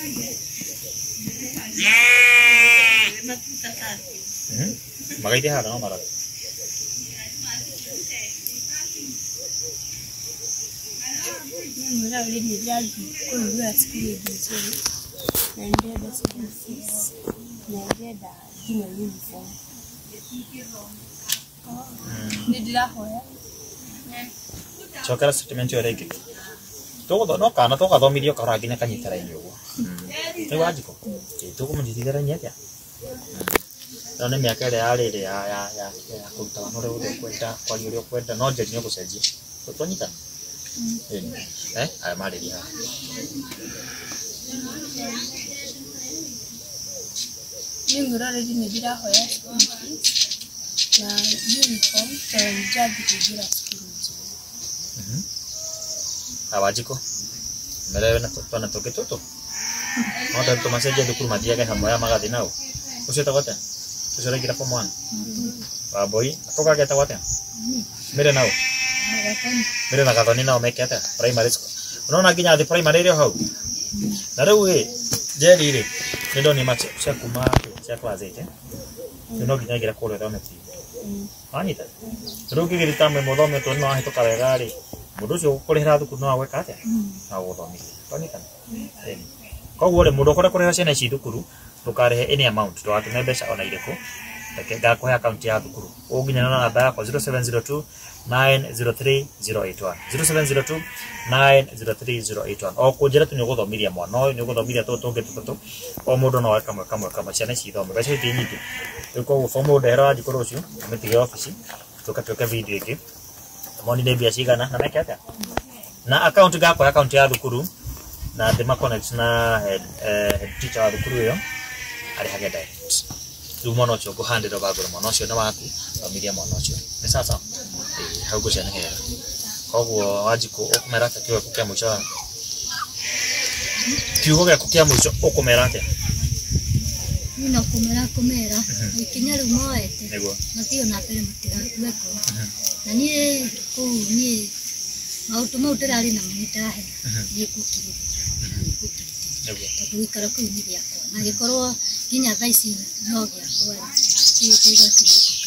magaithie haha no maraga Mura ulini jaji kurudia skuli vizuri. Na ndeda school fees. Na ndeda kino uniform. Nidirahoya. cokera statement ĩyo rĩngĩ tũgũtho no kana tũgathomithio kahora nginya kanyitĩra-inĩ ũguo nĩ Wanjikũ tũkũmũnyitithania atĩa no nĩ mĩaka ĩrĩa yarĩrĩ ya ya ya ya kũruta wana ũrĩa ũrĩa ũkwenda kwaria ũrĩa ũkwenda no Njeri nĩ ũgũcenjia twanyitana eh aya marĩria haha Ni murarĩri nidirahoya school fees. Na uniform ta jaji kugira skuli nzuri. na Wanjikũ merewe na twana tũngĩ tũtũ no ta tũmacenjia thukuru mathiage hamwe aya magathiĩ nao ũcio etagwo atĩa ũcio ũraingĩra form one Wambũi tũkage etagwo atĩa mĩrĩ nao mĩrĩ na Gathoni nao meke atĩa primary school unaona nginya thĩ primary ĩrĩ o hau na rĩu ĩ Njeri rĩ nĩ ndoni mace cia kuma cia class eight rĩu no nginya aingĩre kũrĩa ũthometi wanyita rĩu ũngĩgĩri tamu ĩmwe ũthometwo nĩ wahĩtũka wega rĩ mũndũ ũcio gũkũrĩhĩra thukuru no agwĩka atĩa na gũgũthomithia twanyitana koguo rĩ mũndũ ũkũrĩa kũrĩha ciana ici thukuru ndũkarĩhe any amount ndũgatũme mbeca ona irĩkũ reke ngakũhe akaunti ya thukuru ũnginya na namba yakwa zero seven zero two nine zero three zero eight one zero seven zero two nine zero three zero eight one o kũnjĩra tu nĩ ũgũthomithia mwana ũyũ nĩ ũgũthomithia tũtũ tũngĩ tũtũ o mũndũ no oe kamwe kamwe kamwe ciana ici ithome mbeca itirĩ nyingĩ rĩu koguo fomu ndehera Wanjikũ rũciũ ũmĩtige obici tũka twĩke video ĩngĩ moni nĩ mbia cigana na meke atĩa na akaunti ngakũhe akaunti ya thukuru na ndĩma connect na head head teacher wa thukuru ĩyo arĩhage direct rĩu mwana ũcio ngũhandĩra bagũra mwana ũcio nĩ waku thomithia mwana ũcio nĩ sasa hau ngũcenehera koguo Wanjikũ ũkũmera atĩa kiugo gĩaku kĩa mũico kiugo gĩaku kĩa mũico ũkũmera atĩa Nina kumera kumera. Ikinya rĩu moete. nĩguo Mathiĩ na mbere matigakue ngoro. Na niĩ kũu niĩ maũndũ mau ndĩrarĩ namo nĩndahe. Niĩ ngũkirĩrĩria. nĩguo Tondũ gĩikaro kĩu nĩ gĩakwa. Na gĩkorwo nginya thaa ici no gĩakwa. Tiĩ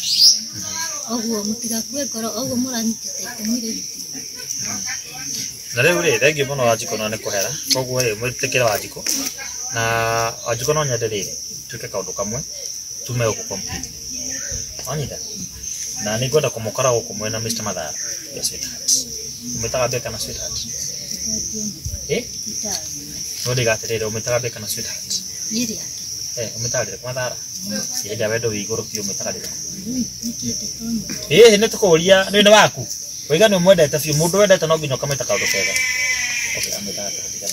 tũgatuĩka. Oguo mũtigakue ngoro, oguo mũranyitĩte itemi rĩu. Na rĩu rĩ thengi mũno Wanjikũ no nĩ kũhera koguo rĩ mwĩtĩkĩre Wanjikũ na Wanjikũ no nyende rĩrĩ tuĩke kaũndũ kamwe tume gũkũ complete wanyita na nĩ ngwenda kũmũkora gũkũ mwena Mister Mathara ya sweetheart umetaga beka na sweetheart eh no ndigatirĩre umetaga beka na sweetheart Yiri. eh umetaga rĩre Mathara yenda wendo wĩigũrũ biũ umetaga rĩre eh nĩ tukũria nĩ nĩ waku Wega nĩ mwendete biũ mũndũ wendete no nginya ũkameta kaũndũ kega okay ametaga rĩre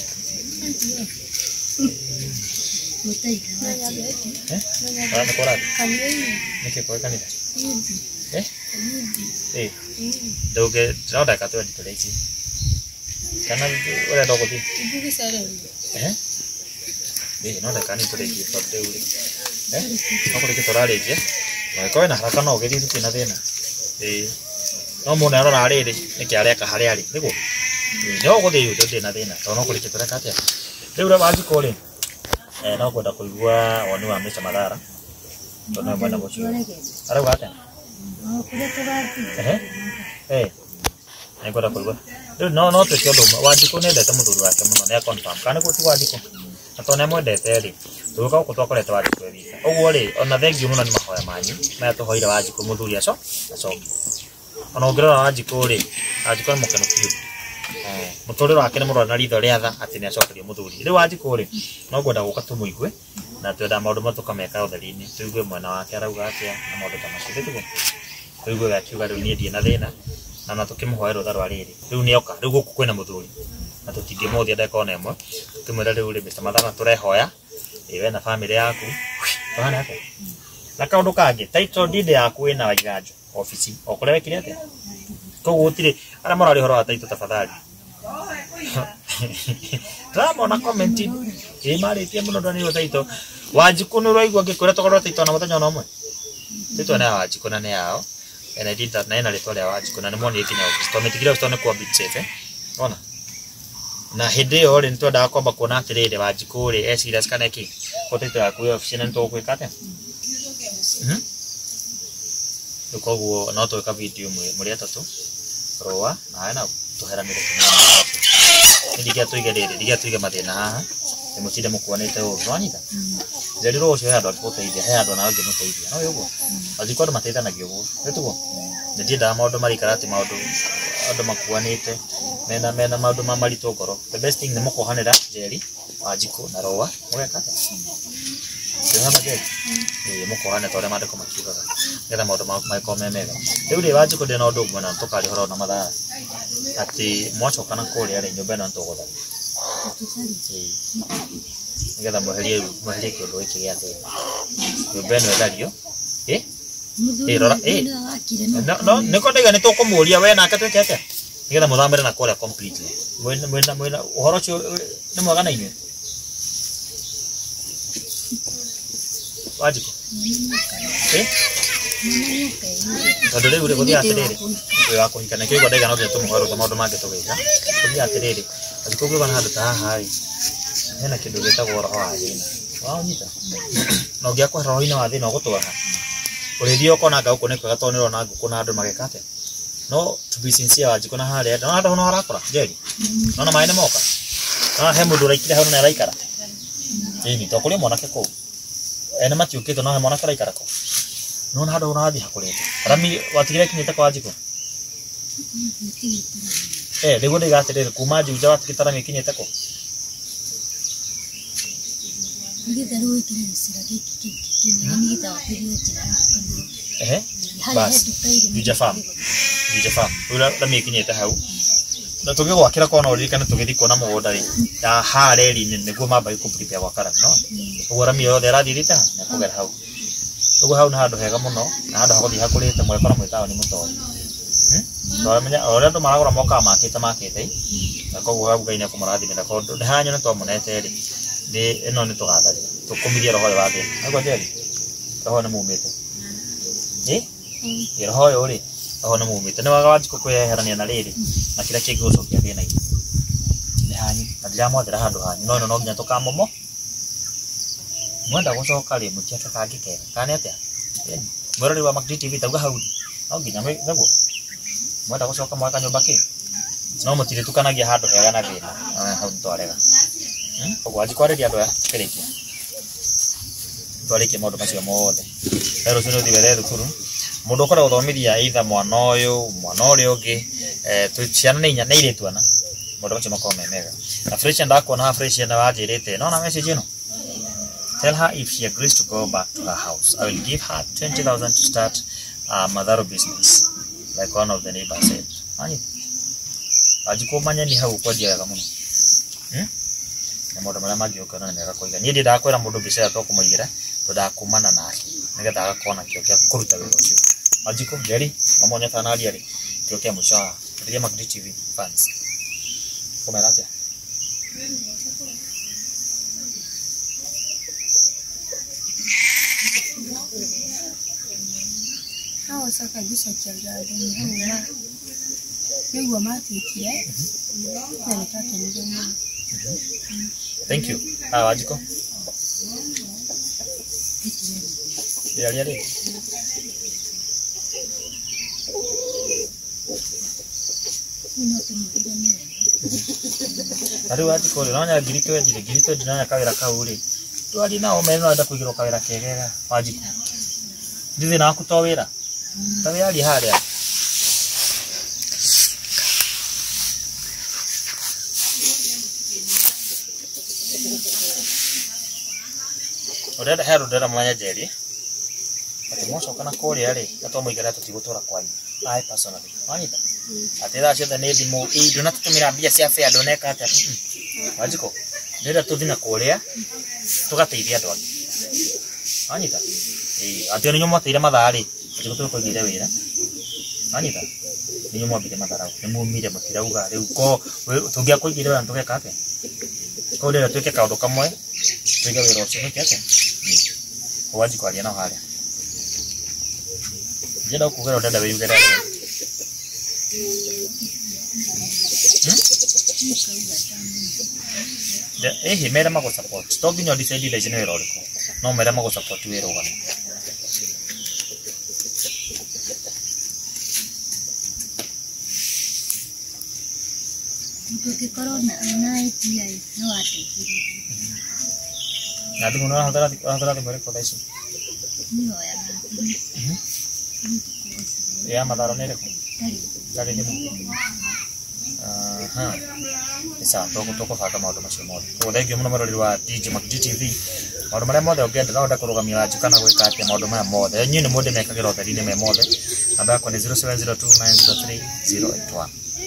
eh para no corar ni que puede caminar eh eh do que ahora que tú eres de aquí kana ora dogo ti eh eh no da cani por aquí por de uri eh no por que torare je no ko na haraka no geri tu na thina eh no mo na ora riri ni ki areka hari ari nigo no go de yu de na thina to no ko ke toraka atia riu ra Wanjikũ ri eh no kwenda kuigua woni wa Mister Mathara tona mwana gocio arauga atia eh eh nĩ kwenda kuigua riu no no twĩke ũndũ ũmwe Wanjikũ nĩendete mũthuri wake mũno nĩ confirm kana nĩguo ti Wanjikũ na tondũ nĩamwendete rĩ tũgũka gũkũ twakorete Wanjikũ wika ũguo rĩ ona thengiũ mũno nĩ mahoya manyu maya tũhoire Wanjikũ mũthuri aco acoke ona ũngĩrora Wanjikũ rĩ Wanjikũ nĩ mũkenu biũ mũtũrĩre wake nĩ mũrora na ritho rĩa tha atĩ nĩ acokerio mũthuri rĩu Wanjikũ rĩ no ngwenda gũka tũmũigue na twenda maũndũ ma tũkameka ũtheri-inĩ tũigue mwena wake arauga atĩa na maũndũ ta macio tũiguo tũigue gakiuga rĩu niĩ ndirĩ na thĩna na na tũkĩmũhoe rũtha rwa rĩrĩ rĩu nĩoka rĩu gũkũ kwĩna mũthuri na tũtingĩmũthia ndeka ona ĩmwe tũkĩmwĩra rĩu rĩ Mister Mathara tũrehoya we na bamĩrĩ yaku ũhana atĩa na kaũndũ kangĩ title deed yaku ĩna Waiganjo ofici o kũrĩa wekire atĩa koguo gũtirĩ arĩa mararĩ ũhoro wa title tafadhali Ramona comment ĩ marĩtie mũno ndani wa title Wanjikũ nĩ ũraigua ngĩkwĩra tũkorwo title na mũthenya ona ũmwe title nĩ ya Wanjikũ na nĩ yao ena dita na ena rĩtwa rĩa Wanjikũ na nĩ monire kinya office tũmetigire office nĩ kwa bit safe ona na hĩndĩ ĩyo rĩ nĩtwendaga kwamba kuona atĩrĩrĩ Wanjikũ rĩ e serious kana kĩ ko title yaku ya office nĩ tũgwĩka atĩa koguo no twĩka video mũrĩ atatũ roa na na tũheranĩre ndigia tuige rĩrĩ ndigia tuige mathĩna haha nĩ mũtinde mũkuanĩte ũũ nwanyita njerirwo ũcio he andũ angĩgũteithia he andũ na angĩ mũteithia no ũguo Wanjikũ andũ mateithanagio ũguo nĩtuo nĩ ndiendaga maũndũ marikara atĩ maũndũ andũ makuanĩte mena mena maũndũ ma maritũ ngoro the best thing nĩ mũkohanĩra Njeri Wanjikũ na Roa mũgeka atĩa Tũhana Njeri ĩĩ mũkohane ta ũrĩa maandĩko makiugaga nĩgetha maũndũ magĩkorwo me mega rĩu rĩ Wanjikũ ndĩ na ũndũ ũmwe na tũkarĩ ũhoro na Mathara atĩ mwacoka na kũrĩa rĩ nyũmba ĩno nĩtũgũtharia nĩgetha mweherie mweherie kĩũndũ gĩkĩ gĩa thĩna nyũmba ĩno ĩthario ĩ ĩ rora ĩ no nĩko ndaiga nĩtũkũmũria we nake twĩke atĩa nĩgetha mũthamĩre na kũrĩa completely mwĩna mwĩna mwĩna ũhoro ũcio nĩ mwega na inyuĩ Wanjikũ ĩ tondũ rĩu rĩ gũthiĩ atĩrĩrĩ wĩ wa kũhika na kĩugo ndaiga no nginya tũmũhoe rũtha maũndũ mangĩ tũgĩka gũthiĩ atĩrĩrĩ Wanjikũ ũngĩona handũ ta haha rĩ hena kĩndũ gĩtagwo roho wa thĩna wanyita na ũngĩakwa roho-inĩ wa thĩna ũgũtwara ũrĩthiĩ ũkona gũkũ nĩ kwega tondũ nĩũrona ngũkũ na andũ magĩka atĩa no to be sincere Wanjikũ na harĩa no handũ hano harakũra Njeri nona maĩ nĩ moka no he mũndũ ũraikire hau na araikara ĩni to kũrĩ mwanake kũu ene matiũkĩte no he mwanake araikara kũu nona handũ ũrathiĩ hakũrĩte Rami watigire kinyĩte kwa Wanjikũ eh rĩu ndaiga atĩrĩrĩ kuma Juja watigĩte Rami kinyĩte kũ ehe bas Juja farm Juja farm ura Rami kinyĩte hau na tũgĩgwakĩra kona ũririkane tũgĩthiĩ kuona mũgũnda rĩ ya hareri-inĩ nĩguo mamba gũkũmprepare gwa Karami no ũguo Rami yothe arathiĩte na kũgera hau ũguo hau nĩ handũ hega mũno na handũ hagũthiĩ hakũrĩte mwekora mwĩtawa nĩ mũtori Twaramenya ũrĩa andũ maragũra mokaga makĩte makĩte na koguo hau Ngai nĩekũmũrathimĩra tondũ nĩ hanya nĩtwamũnete rĩ nĩ ĩno nĩ tũgatharia tũkũmithie roho ũyũ wa thĩna naguo Njeri roho nĩ mumĩte ĩ ĩ roho ũyũ rĩ roho nĩ mumĩte nĩ waga Wanjikũ kwĩyeherania na rĩrĩ na kĩrĩa kĩngĩgũcokia thĩna-inĩ nĩ hanyu na ndiramwathĩra handũ hanyu no ĩno no nginya tũkamomo mwenda gũcoka rĩ mũtiake kangĩ kega kana atĩa mwĩrori wa Mac D T V tauga hau no nginya naguo mwenda gũcoka mwaka nyũmba kĩ no mutire tukanagia handu hega na thina hau ntwarega koguo anjikwarĩria andũ aya tũkĩrĩkia twarĩkie maũndũ macio mothe rero rũciũ nĩũthiĩ wethe thukuru mũndũ ũkoragwo gũthomithia either mwana ũyũ mwana ũrĩa ũngĩ ciana nĩ inya nĩ airĩtu ana maũndũ macio makorwo me mega na Felicia ndakuona ha Felicia na wanjĩrĩte nona message ĩno tell her if she agrees to go back to her house I will give her twenty thousand to start a Matharo business like one of the neighbors said ani ajikomanya ni hau kwa njĩra mũno na mũndũ marĩa mangĩũka na mega kũiga niĩ ndĩndakwĩra mũndũ mbica to kũmũigĩra tũndakumana nake nĩgetha agakorwo na kĩo gĩa kũruta wĩra ũcio Ajiko Jerry mamonya kana rĩarĩ kĩo kĩa mũico wa Rĩrĩa Magdi T V fans komera atia hao saka gisa kia gari ni hao na yego mati kile na nitaka ndio thank you ah Ajiko ya rĩarĩ Ari wati kore nanya girito ejire girito dinanya kawira kauri twali na omeno anda kugiro kawira kegega waji ndize na kutowira tawe ali haria Odeda hero dera mwanya jeri ati moso kana kore ari atomo igara tutigotora kwanyu I personally wanita atira cia ne thimo i ndona tutumira mbia cia fare ndoneka ati wajiko ndira tuthina kuria tugateithia andu angi wanita eh ati ni nyomo ateire mathari ati tuko kuigire wira wanita ni nyomo mbire mathara ni mumire mutirauga riu ko tungia kuigire wira tugeka ati ko ndira twike kaundu kamwe twiga wira ucio niki ati wajiko aria na haria Jeda kugera ndada we yugera Eh, mera mago support. Stop in your decide ile jene wero liko. No mera mago support wero gano. Porque corona na itia no ate. Na tu no hadara hadara mere ko daisu. No ya. Mhm. Ya Matharo nere ko. Kare ni mo. Aha. Esa toko toko faka maundu macio mothe. Ko thengio muno marori wa D J Magdi T V. Maundu maria mothe ũngĩenda no ndakurugamia wanju kana gwĩka atĩa maundu maya mothe. Nyinyi nĩ mũndũ mekagira ũtheri-inĩ me mothe. Namba yakwa nĩ zero seven zero two nine zero three zero eight one.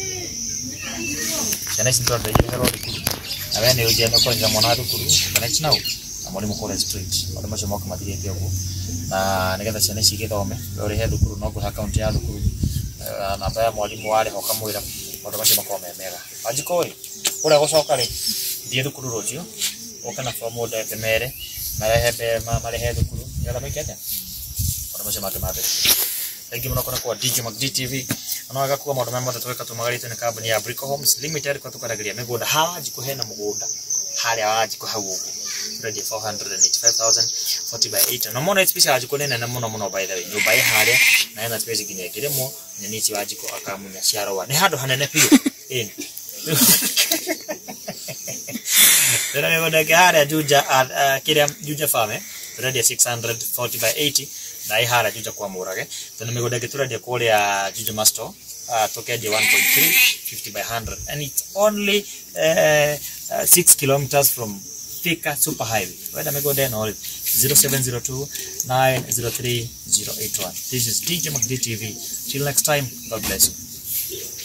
Ciana ici ndĩrenda igĩherwo thukuru. Na we nĩ ũnjenda kũrĩha mwana thukuru connect now. Na mũrimũ kũrĩa street. Maundu macio moka mathirĩte ũguo. Na nĩgetha ciana ici igĩthome ũrĩhe thukuru no ngũhe account ya thukuru. Namba ya mwalimu warĩ ho kamwĩra maundu macio makorwo me mega. Wanjikũ ĩ ũrĩa gũcoka rĩ thiĩ thukuru rũciũ ũka na form ũndete mere marehe be marehe thukuru nĩgetha maike atĩa maundu macio mangĩ ma mbere. Thengiũ mũno kũrĩa kwa D J Magdi T V no wega kuga maundu maya mothe twĩka tũmagarĩtwo nĩ kambuni ya Brico Homes Limited kwa tũkaragĩria mĩgũnda ha Wanjikũ hena mũgũnda harĩa Wanjikũ hau ũguo ready four hundred eighty-five thousand forty by eight no mona space Wanjikũ nĩ nene mũno mũno by the way nyũmba ĩ harĩa na hena space nginya ĩkĩrĩmwo nyeni ici Wanjikũ akamunya ciaroa nĩ handũ hanene biũ ĩni Tena mĩgũnda ĩngĩ harĩa Juja kĩrĩa Juja farm ready six hundred forty by eighty na ĩ harĩa Juja kwa Mũrage tena mĩgũnda ĩngĩ tũrendia kũrĩa Juja Masto tukendia one point three fifty by one hundred and it's only uh, uh, six kilometers from Thika Super Highway. Whether mĩgũnda ĩno zero seven zero two nine zero three zero eight one. This is D J Magdi T V. Till next time, God bless you.